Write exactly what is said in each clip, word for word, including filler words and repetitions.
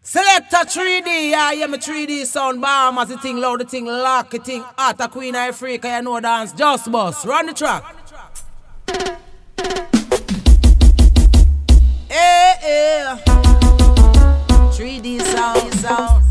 Select a three D, yeah, yeah, my three D sound bomb as the thing loud, the thing lock, the thing hot, a Queen Ifrica, you know dance, just bust, run the track. Hey, hey. three D sound, sound.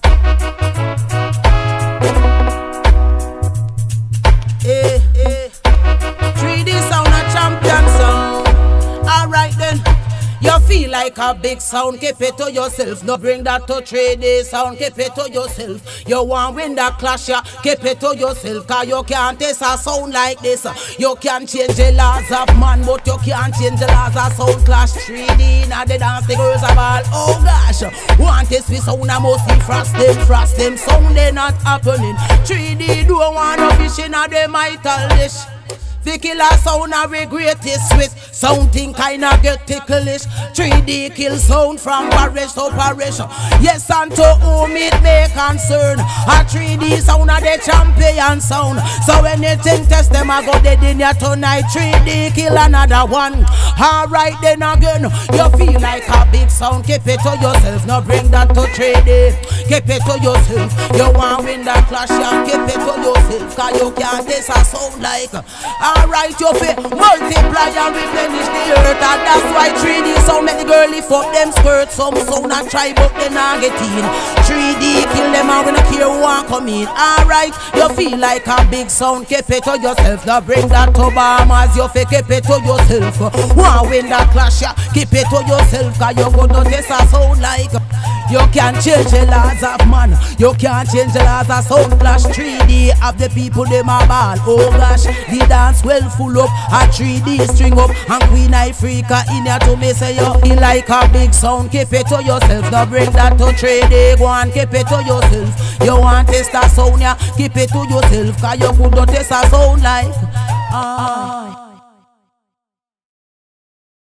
Hey, hey. three D sound, a champion sound. Alright then. You feel like a big sound, keep it to yourself. No bring that to three D sound, keep it to yourself. You want win that clash, yeah, keep it to yourself. Cause you can't taste a sound like this. You can change the laws of man, but you can't change the laws of sound clash. three D, now the dance, the girls are all, oh gosh. Want this with sound, I must see frost them, frost them. Sound they not happening. three D don't want no fish in a them ital dish. The killer sound a regret is sweet. Something kinda get ticklish. three D kill sound from parish to parish. Yes, and to whom it may concern. A three D sound a the champion sound. So anything test them I go dead in ya tonight. three D kill another one. Alright then again. You feel like a big sound. Keep it to yourself. No bring that to three D. Keep it to yourself. You want win that clash, yeah. Keep it to yourself. Cause you can't taste a sound like. Alright, you fi multiply and replenish the earth. And that's why three D sound make the girl lift up them skirts. Some sound a try but they not get in. three D kill them and we no care who want come in. Alright, you feel like a big sound. Keep it to yourself. Now bring that to Bahamas. You fi keep it to yourself. Want win that clash, yeah. Keep it to yourself. Cause you go to taste a sound like. You can't change the laws of man. You can't change the laws of sound clash. three D of the people them a ball. Oh gosh, the dance well full up. A three D string up. And Queen Ifrica in here to me say you feel like a big sound. Keep it to yourself. Now bring that to three D. Go and keep it to yourself. You want taste a sound, yeah. Keep it to yourself. Cause you could not taste a sound like. Ah.